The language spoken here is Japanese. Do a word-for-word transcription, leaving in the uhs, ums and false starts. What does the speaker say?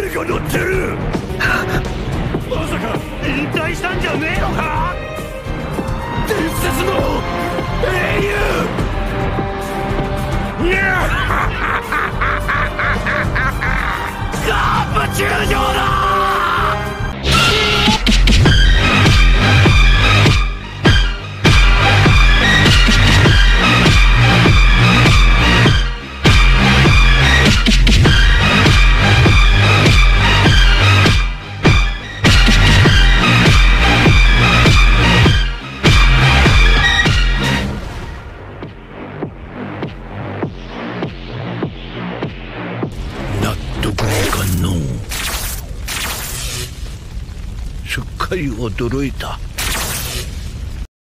霊が乗ってる。まさか引退したんじゃねえのか。伝説の英雄。ガープ中将だ。すっかり驚いた。